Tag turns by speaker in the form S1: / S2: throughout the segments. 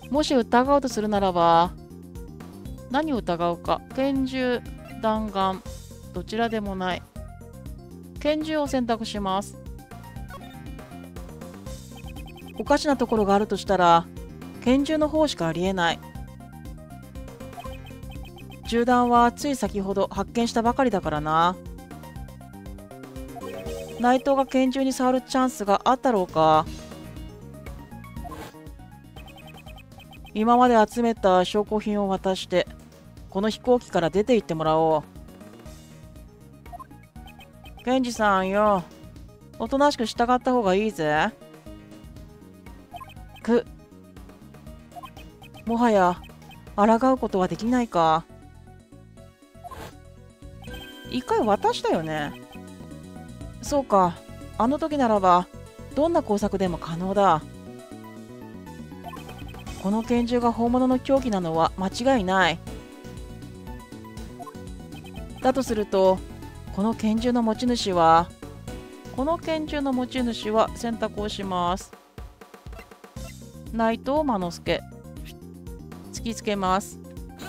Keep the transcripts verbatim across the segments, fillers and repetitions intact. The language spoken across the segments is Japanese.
S1: もし疑うとするならば、何を疑うか。拳銃、弾丸、どちらでもない。拳銃を選択します。おかしなところがあるとしたら、拳銃の方しかありえない。銃弾はつい先ほど発見したばかりだからな。内藤が拳銃に触るチャンスがあったろうか。今まで集めた証拠品を渡してこの飛行機から出て行ってもらおう。ケンジさんよ、おとなしく従った方がいいぜ。くもはや抗うことはできないか。一回渡したよね。そうか、あの時ならばどんな工作でも可能だ。この拳銃が本物の凶器なのは間違いない。だとすると、この拳銃の持ち主はこの拳銃の持ち主は選択をします。内藤真之助。突きつけます。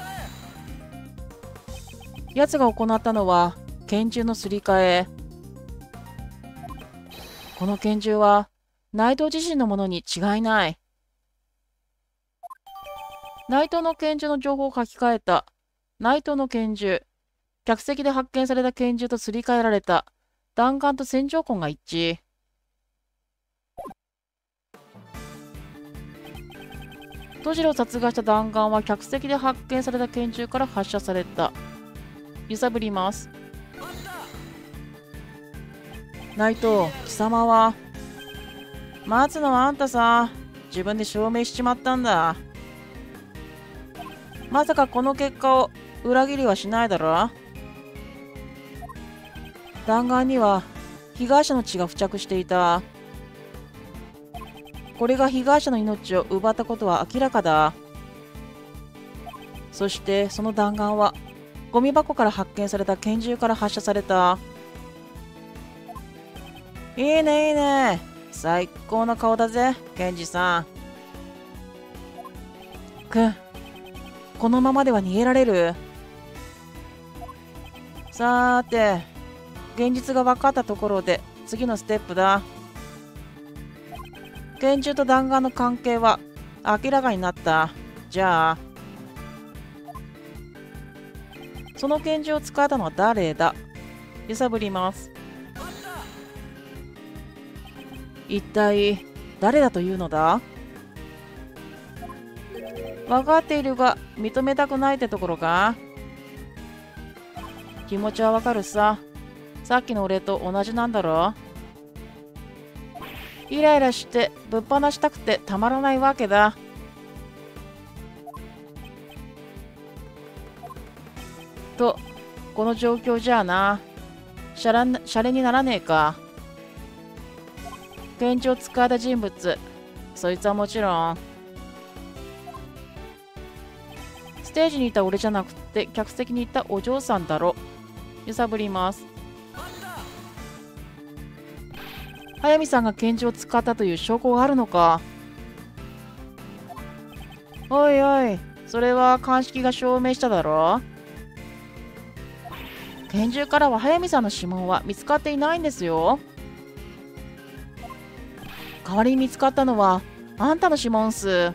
S1: 奴が行ったのは拳銃のすり替え。この拳銃は内藤自身のものに違いない。内藤の拳銃の情報を書き換えた。内藤の拳銃。客席で発見された拳銃とすり替えられた。弾丸と線条痕が一致。戸次郎を殺害した弾丸は客席で発見された拳銃から発射された。揺さぶります。内藤、貴様は。待つのはあんたさ。自分で証明しちまったんだ。まさかこの結果を裏切りはしないだろ。弾丸には被害者の血が付着していた。これが被害者の命を奪ったことは明らかだ。そしてその弾丸はゴミ箱から発見された拳銃から発射された。いいねいいね、最高の顔だぜケンジさん。くこのままでは逃げられる。さーて、現実が分かったところで次のステップだ。拳銃と弾丸の関係は明らかになった。じゃあその拳銃を使ったのは誰だ。揺さぶります。一体誰だというのだ。分かっているが認めたくないってところか。気持ちはわかるさ。さっきの俺と同じなんだろ。イライラしてぶっ放したくてたまらないわけだ。とこの状況じゃあな、シャランシャレにならねえか。拳銃を使った人物、そいつはもちろんステージにいた俺じゃなくて客席にいたお嬢さんだろ。揺さぶります。速水さんが拳銃を使ったという証拠があるのか。おいおい、それは鑑識が証明しただろ。拳銃からは速水さんの指紋は見つかっていないんですよ。代わりに見つかったのはあんたの指紋っす。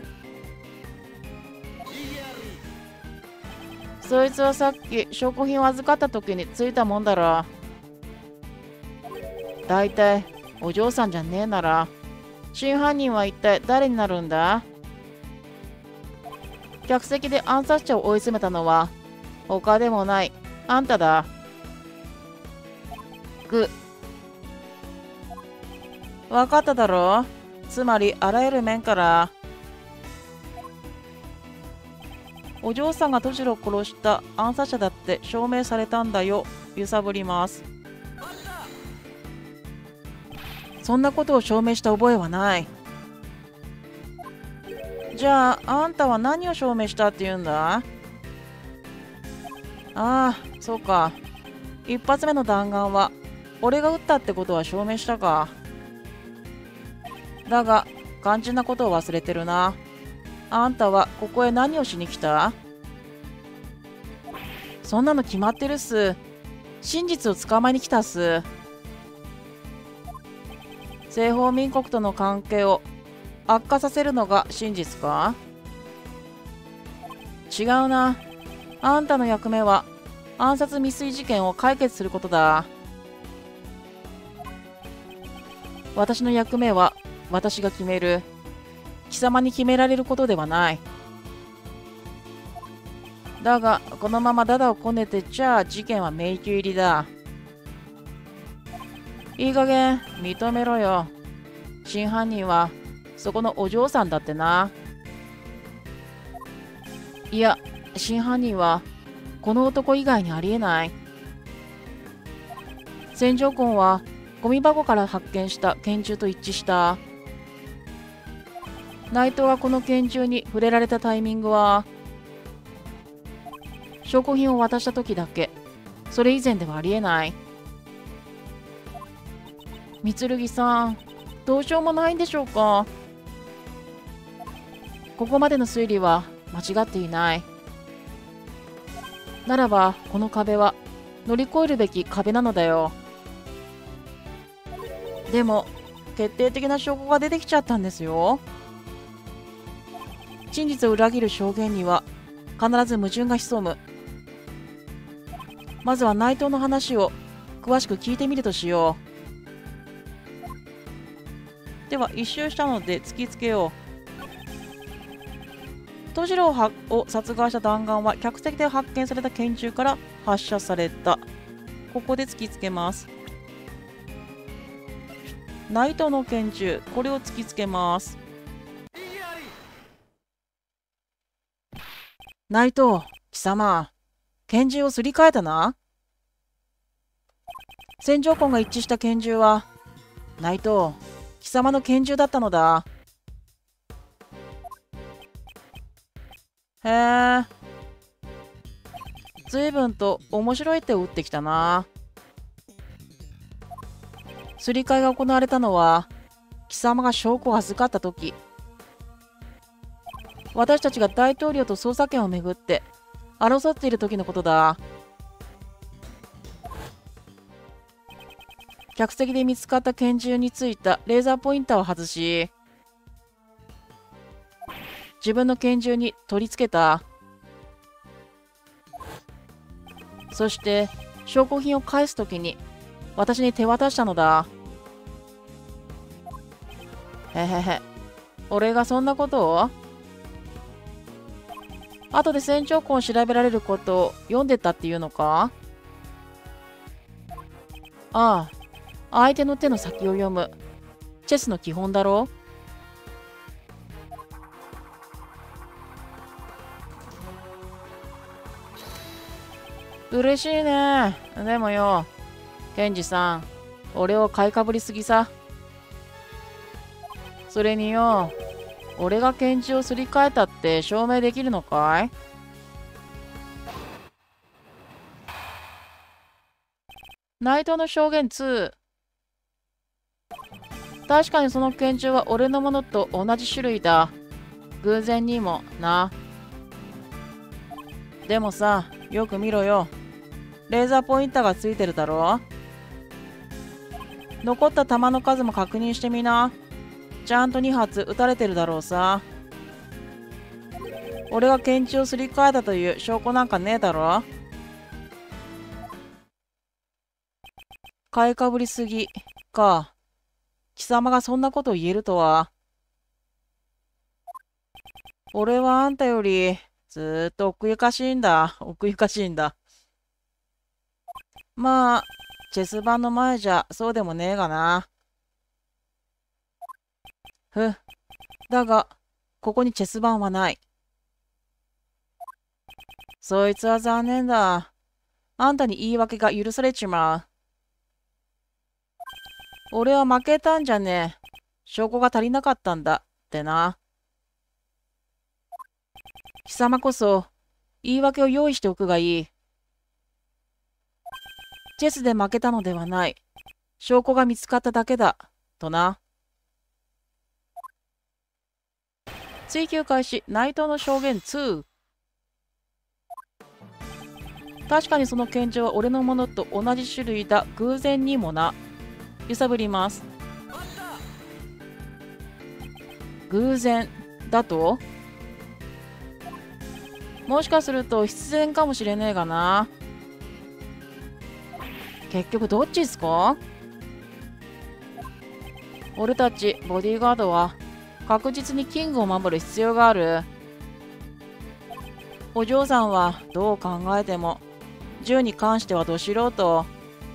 S1: そいつはさっき証拠品を預かった時についたもんだろ。だいたいお嬢さんじゃねえなら真犯人は一体誰になるんだ。客席で暗殺者を追い詰めたのは他でもないあんただ。ぐ分かっただろ。つまりあらゆる面からお嬢さんが戸次郎を殺した暗殺者だって証明されたんだよ。揺さぶります。そんなことを証明した覚えはない。じゃああんたは何を証明したって言うんだ。ああ、そうか。一発目の弾丸は俺が撃ったってことは証明したか。だが肝心なことを忘れてるな。 あんたはここへ何をしに来た？そんなの決まってるっす。真実を捕まえに来たっす。西方民国との関係を悪化させるのが真実か？違うな。あんたの役目は暗殺未遂事件を解決することだ。私の役目は私が決める。貴様に決められることではない。だがこのままダダをこねてちゃ事件は迷宮入りだ。いい加減認めろよ。真犯人はそこのお嬢さんだってな。いや、真犯人はこの男以外にありえない。線条痕はゴミ箱から発見した拳銃と一致した。内藤がこの拳銃に触れられたタイミングは証拠品を渡した時だけ。それ以前ではありえない。三剣さん、どうしようもないんでしょうか。ここまでの推理は間違っていない。ならばこの壁は乗り越えるべき壁なのだよ。でも決定的な証拠が出てきちゃったんですよ。真実を裏切る証言には必ず矛盾が潜む。まずは内藤の話を詳しく聞いてみるとしよう。では一周したので突きつけよう。藤次郎を殺害した弾丸は客席で発見された拳銃から発射された。ここで突きつけます。内藤の拳銃、これを突きつけます。内藤、貴様、拳銃をすり替えたな。線条痕が一致した拳銃は内藤、貴様の拳銃だったのだ。へえ、随分と面白い手を打ってきたな。すり替えが行われたのは貴様が証拠を預かった時。私たちが大統領と捜査権をめぐって争っている時のことだ。客席で見つかった拳銃についたレーザーポインターを外し、自分の拳銃に取り付けた。そして証拠品を返すときに私に手渡したのだ。へへへ、俺がそんなことを？後で線条痕を調べられることを読んでたっていうのか？ああ、相手の手の先を読む。チェスの基本だろ？嬉しいね。でもよ、ケンジさん、俺を買いかぶりすぎさ。それによ、俺が拳銃をすり替えたって証明できるのかい？内藤の証言に。確かにその拳銃は俺のものと同じ種類だ。偶然にもな。でもさ、よく見ろよ。レーザーポインターがついてるだろ。残った弾の数も確認してみな。ちゃんとに発撃たれてるだろうさ。俺が拳銃をすり替えたという証拠なんかねえだろ。買いかぶりすぎか。貴様がそんなことを言えるとは。俺はあんたよりずーっと奥ゆかしいんだ。奥ゆかしいんだ。まあ、チェス盤の前じゃそうでもねえがな。ふ、だが、ここにチェス盤はない。そいつは残念だ。あんたに言い訳が許されちまう。俺は負けたんじゃねえ。証拠が足りなかったんだってな。貴様こそ言い訳を用意しておくがいい。チェスで負けたのではない。証拠が見つかっただけだ。とな。 追求開始。内藤の証言に。確かにその拳銃は俺のものと同じ種類だ。偶然にもな。揺さぶります。偶然だと？もしかすると必然かもしれねえがな。結局どっちっすか？俺たちボディーガードは確実にキングを守る必要がある。お嬢さんはどう考えても銃に関してはど素人。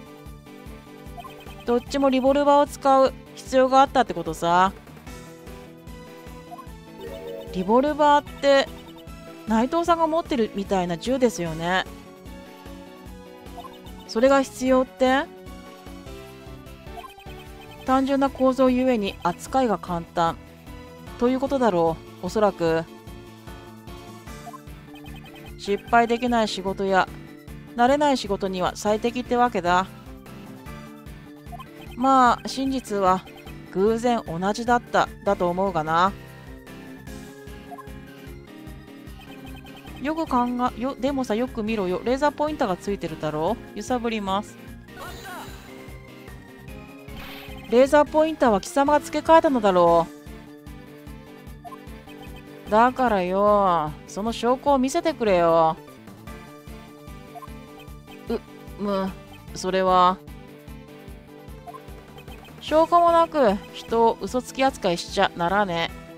S1: どっちもリボルバーを使う必要があったってことさ。リボルバーって内藤さんが持ってるみたいな銃ですよね。それが必要って？単純な構造ゆえに扱いが簡単ということだろう。おそらく失敗できない仕事や慣れない仕事には最適ってわけだ。まあ真実は偶然同じだっただと思うがな。よく考えよ、でもさ、よく見ろよ。レーザーポインターがついてるだろう。揺さぶります。レーザーポインターは貴様が付け替えたのだろう。だからよ、その証拠を見せてくれよ。う、む、それは。証拠もなく人を嘘つき扱いしちゃならねえ。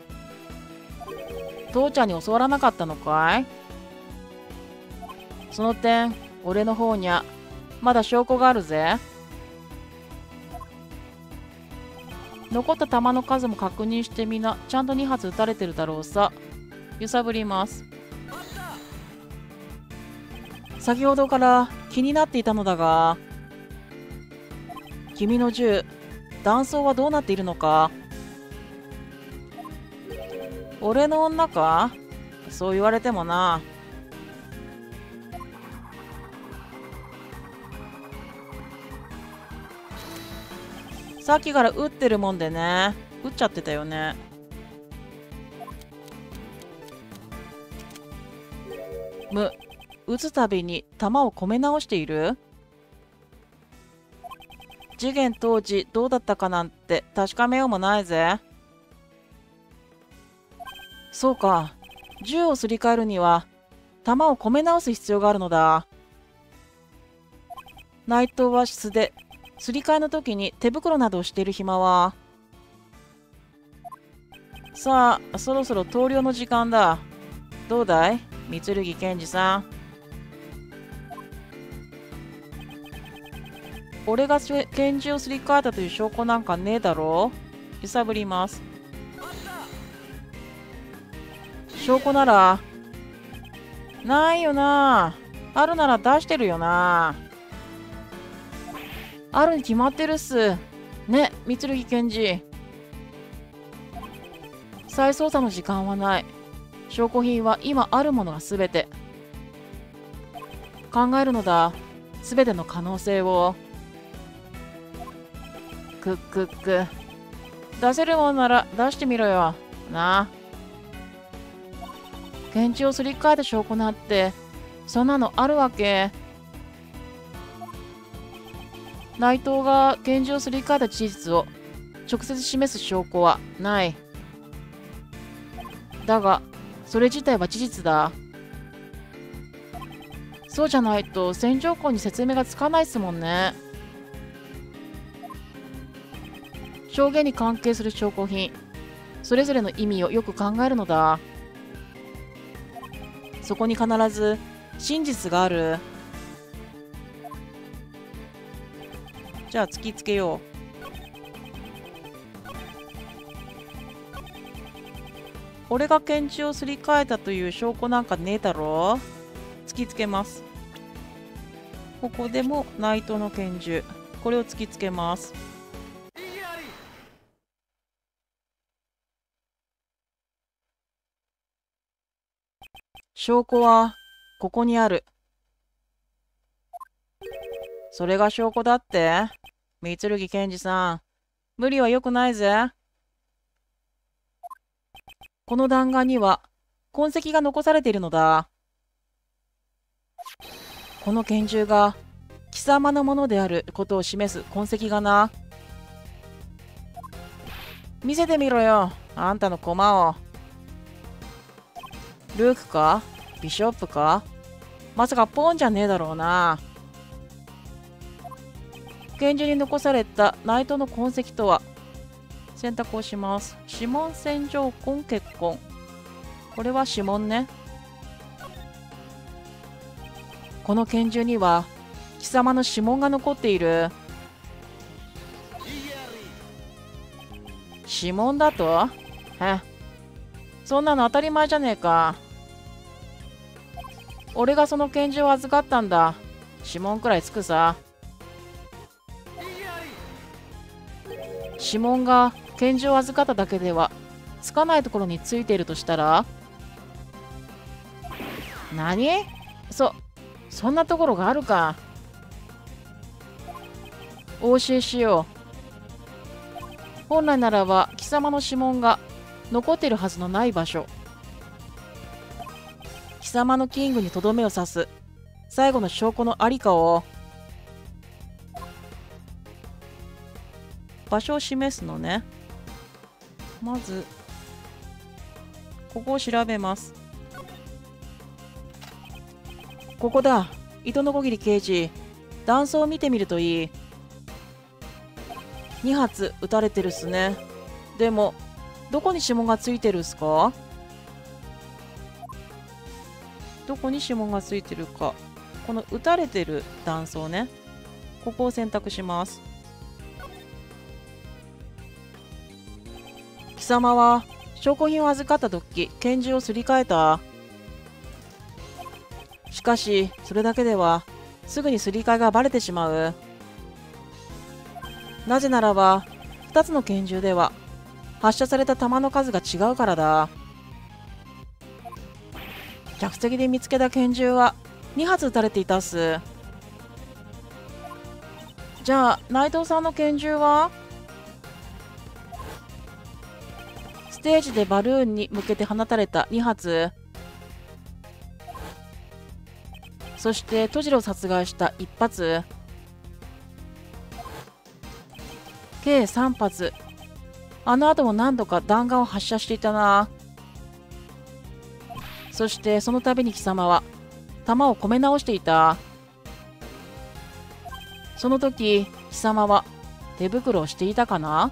S1: 父ちゃんに教わらなかったのかい？その点、俺の方にゃまだ証拠があるぜ。残った弾の数も確認してみな。ちゃんとに発撃たれてるだろうさ。揺さぶります。先ほどから気になっていたのだが、君の銃、弾倉はどうなっているのか？俺の女か？そう言われてもな。さっきから撃ってるもんでね。撃っちゃってたよね。む、撃つたびに弾を込め直している？次元当時どうだったかなんて確かめようもないぜ。そうか。銃をすり替えるには弾を込め直す必要があるのだ。内藤は質ですり替えの時に手袋などをしている暇は。さあ、そろそろ投了の時間だ。どうだい、三剣健二さん。俺が拳銃をすり替えたという証拠なんかねえだろう。揺さぶります。証拠ならないよな。あるなら出してるよな。あるに決まってるっすね、三剣健二。再捜査の時間はない。証拠品は今あるものが全て。考えるのだ、全ての可能性を。くっくっく。出せるもんなら出してみろよなあ。拳銃をすり替えた証拠なんてそんなのあるわけ？内藤が拳銃をすり替えた事実を直接示す証拠はない。だがそれ自体は事実だ。そうじゃないと戦場痕に説明がつかないっすもんね。証言に関係する証拠品、それぞれの意味をよく考えるのだ。そこに必ず真実がある。じゃあ突きつけよう。俺が拳銃をすり替えたという証拠なんかねえだろ。突きつけます。ここでも内藤の拳銃、これを突きつけます。証拠はここにある。それが証拠だって？三剣健二さん、無理はよくないぜ。 この弾丸には痕跡が残されているのだ。この拳銃が貴様のものであることを示す痕跡がな。見せてみろよ、あんたの駒を。ルークかビショップか、まさかポンじゃねえだろうな。拳銃に残されたナイトの痕跡とは。選択をします。指紋線条痕血痕。これは指紋ね。この拳銃には貴様の指紋が残っている。指紋だと？え、そんなの当たり前じゃねえか。俺がその拳銃を預かったんだ。指紋くらいつくさ。指紋が拳銃を預かっただけではつかないところについているとしたら？何？そ、そんなところがあるか。お教えしよう。本来ならば貴様の指紋が残っているはずのない場所。貴様のキングにとどめを刺す最後の証拠のありかを。場所を示すのね。まずここを調べます。ここだ。糸のこぎり刑事、弾倉を見てみるといい。に発撃たれてるっすね。でもどこに指紋がついてるっすか？どこに指紋がついてるか。この撃たれてる弾倉ね。ここを選択します。貴様は証拠品を預かった時拳銃をすり替えた。しかしそれだけではすぐにすり替えがバレてしまう。なぜならばふたつの拳銃では発射された弾の数が違うからだ。客席で見つけた拳銃はに発撃たれていたっす。じゃあ内藤さんの拳銃は？ステージでバルーンに向けて放たれたに発、そしてトジロを殺害したいち発、計さん発。あの後も何度か弾丸を発射していたな。そしてその度に貴様は弾を込め直していた。その時貴様は手袋をしていたかな？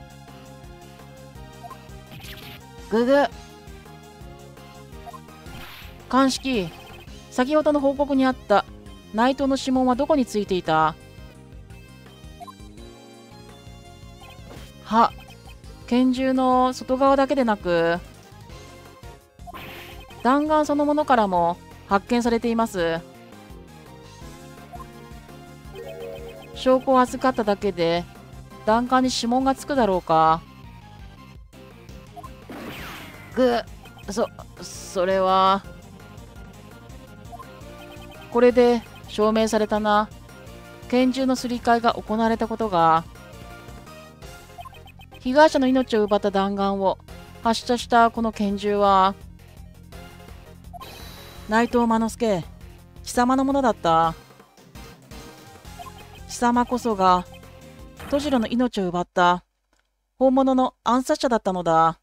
S1: ぐぐ。鑑識、先ほどの報告にあった内藤の指紋はどこについていた？は、拳銃の外側だけでなく弾丸そのものからも発見されています。証拠を預かっただけで弾丸に指紋がつくだろうか。ぐ、そ、それは。これで証明されたな。拳銃のすり替えが行われたことが。被害者の命を奪った弾丸を発射したこの拳銃は内藤真之助、貴様のものだった。貴様こそがトジロの命を奪った本物の暗殺者だったのだ。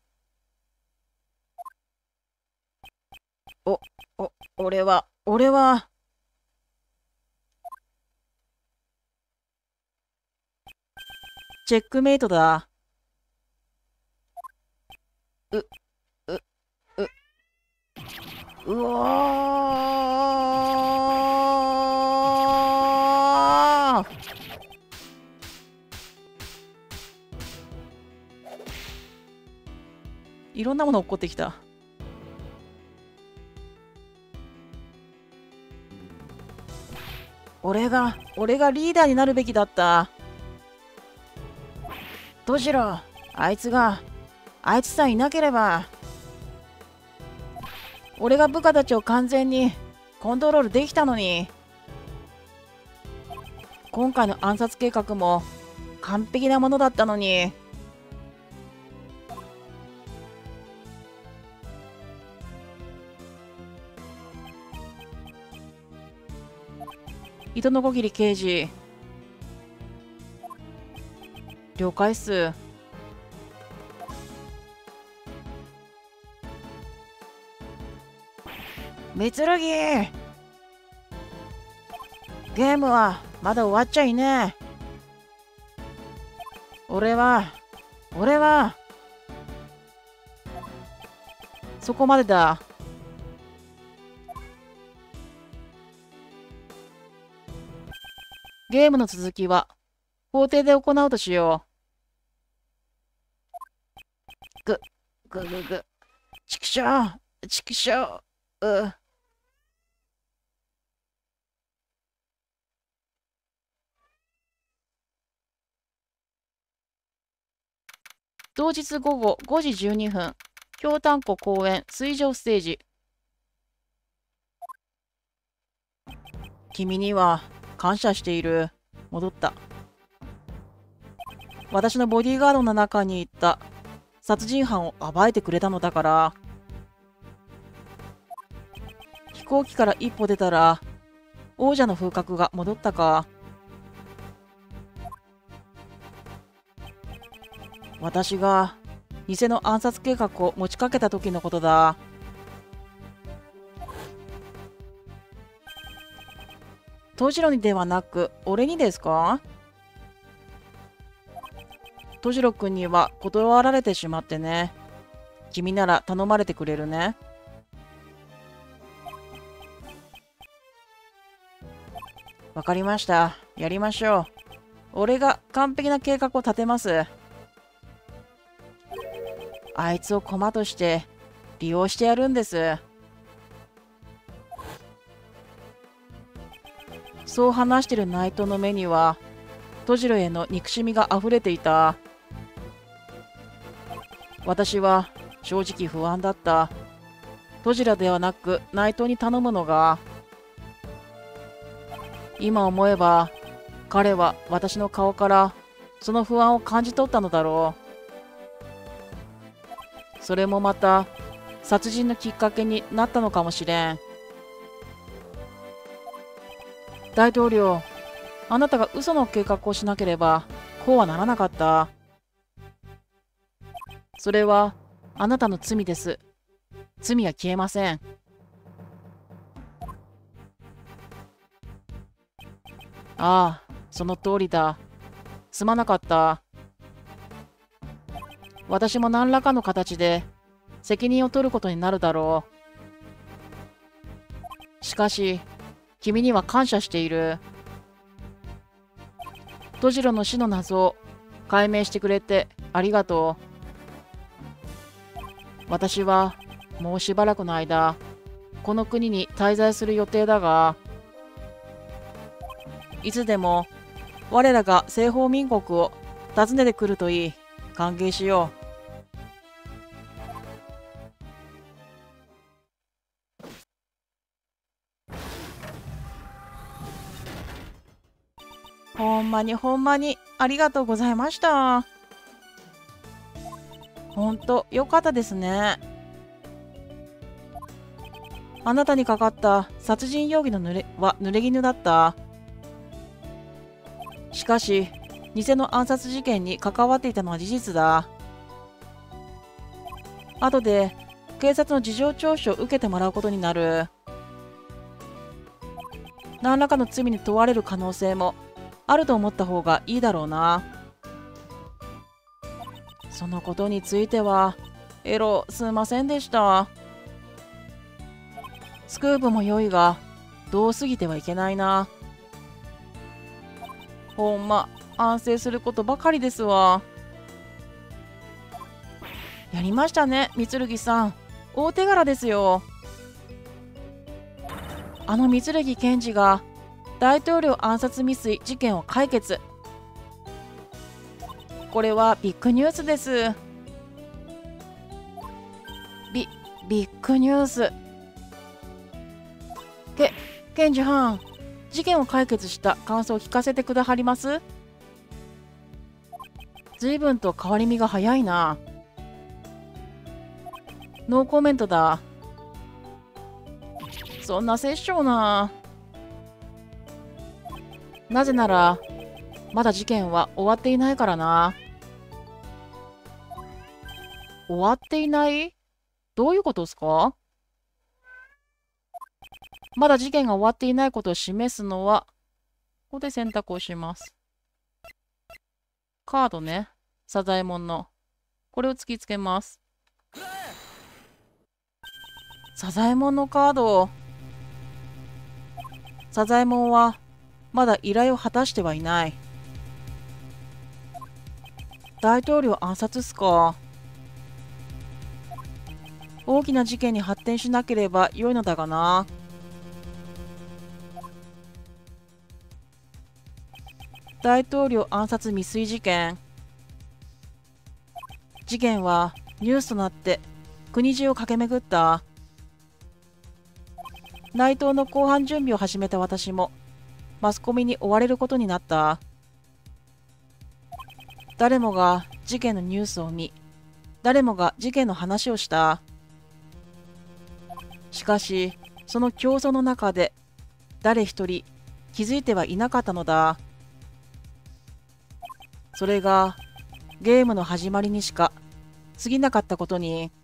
S1: お、お、俺は、俺は。チェックメイトだ。う、う、う、うわー。いろんなもの落っこってきた。俺が、俺がリーダーになるべきだった。どしろ、あいつが、あいつさえいなければ。俺が部下たちを完全にコントロールできたのに。今回の暗殺計画も完璧なものだったのに。 糸のこぎり刑事。了解っす。みつるぎ、ゲームはまだ終わっちゃいねえ。俺は俺はそこまでだ。ゲームの続きは法廷で行うとしよう。ぐぐぐぐちくしょうちくしょう。う当日午後ごじじゅうにふん、京丹湖公園水上ステージ。君には感謝している。戻った。私のボディーガードの中にいた殺人犯を暴いてくれたのだから。飛行機から一歩出たら王者の風格が戻ったか。私が偽の暗殺計画を持ちかけた時のことだ。トジロにではなく俺にですか？トジロ君には断られてしまってね。君なら頼まれてくれるね。わかりました。やりましょう。俺が完璧な計画を立てます。あいつを駒として利用してやるんです。そう話してるナイトの目にはトジロへの憎しみがあふれていた。私は正直不安だった。トジロではなくナイトに頼むのが。今思えば彼は私の顔からその不安を感じ取ったのだろう。それもまた殺人のきっかけになったのかもしれん。大統領、あなたが嘘の計画をしなければこうはならなかった。それはあなたの罪です。罪は消えません。ああ、その通りだ。すまなかった。私も何らかの形で責任を取ることになるだろう。しかし、君には感謝している。トジロの死の謎を解明してくれてありがとう。私はもうしばらくの間、この国に滞在する予定だが、いつでも我らが西方民国を訪ねてくるといい。歓迎しよう。ほんまにほんまにありがとうございました。ほんとよかったですね。あなたにかかった殺人容疑の濡れは濡れ衣だった。しかし偽の暗殺事件に関わっていたのは事実だ。後で警察の事情聴取を受けてもらうことになる。何らかの罪に問われる可能性もあると思った方がいいだろうな。そのことについてはエロすいませんでした。スクープも良いがどう過ぎてはいけないな。ほんま安静することばかりですわ。やりましたね、三剣さん。大手柄ですよ。あの三剣検事が大統領暗殺未遂事件を解決。これはビッグニュースです。ビ、ビッグニュース。け、検事班、事件を解決した感想を聞かせてくだはります？随分と変わり身が早いな。ノーコメントだ。そんな殺生な。 なぜなら、まだ事件は終わっていないからな。終わっていない？どういうことですか？まだ事件が終わっていないことを示すのは、ここで選択をします。カードね。サザエモンの。これを突きつけます。サザエモンのカード。サザエモンはまだ依頼を果たしてはいない。大統領暗殺っすか。大きな事件に発展しなければ良いのだがな。大統領暗殺未遂事件。事件はニュースとなって国中を駆け巡った。内藤の公判準備を始めた私もマスコミに追われることになった。誰もが事件のニュースを見、誰もが事件の話をした。しかし、その競争の中で誰一人気づいてはいなかったのだ。それがゲームの始まりにしか過ぎなかったことに。